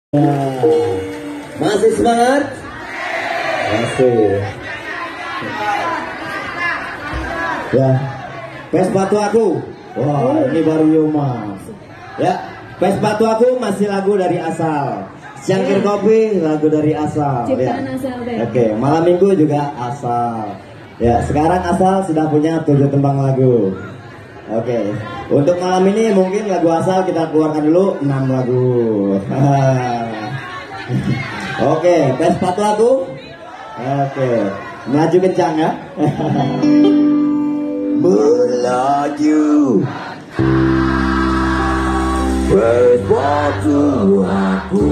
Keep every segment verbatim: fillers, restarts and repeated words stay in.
Nah, masih semangat? Masih. Ya, Pespatu aku. Wah, ini baru Yoma. Ya, Pespatu aku masih lagu dari asal. Cangkir kopi lagu dari asal. Ciptaan Ya. asal deh. Oke, malam minggu juga asal. Ya, sekarang asal sudah punya tujuh tembang lagu. Oke, untuk malam ini mungkin lagu asal kita keluarkan dulu enam lagu. Oke, Pespatu aku. Oke, maju kencang ya. Melaju Pespatu aku.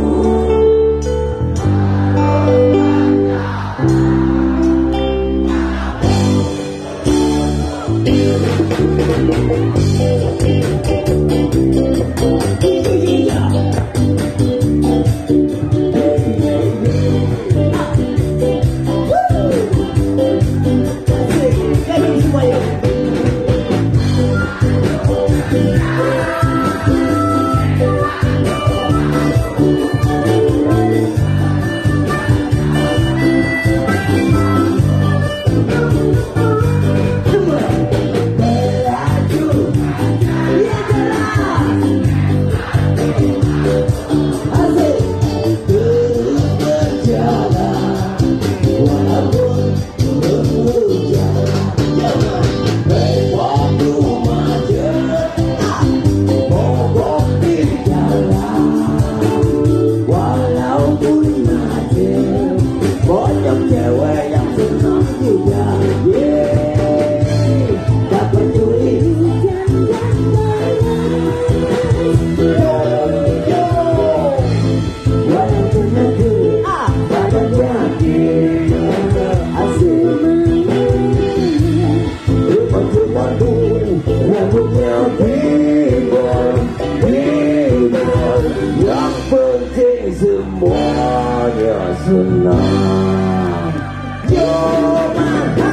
Yang penting semuanya senang. Yo mata,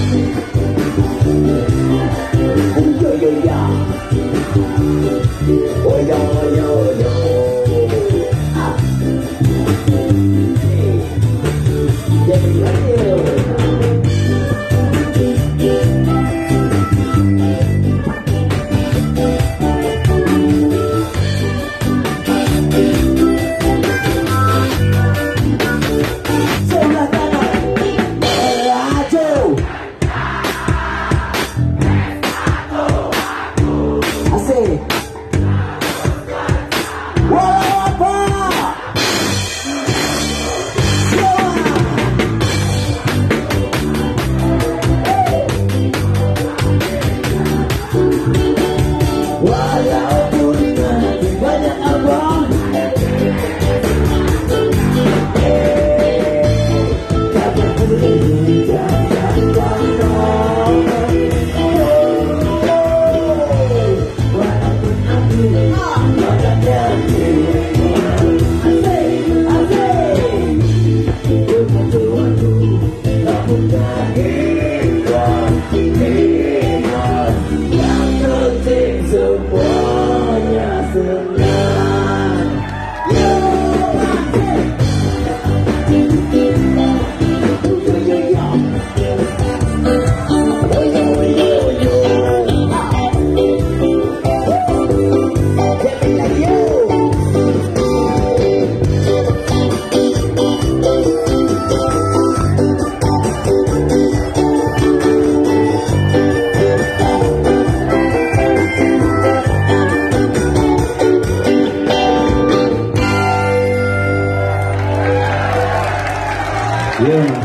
yo yo ya, oh yo yo yo. Yeah.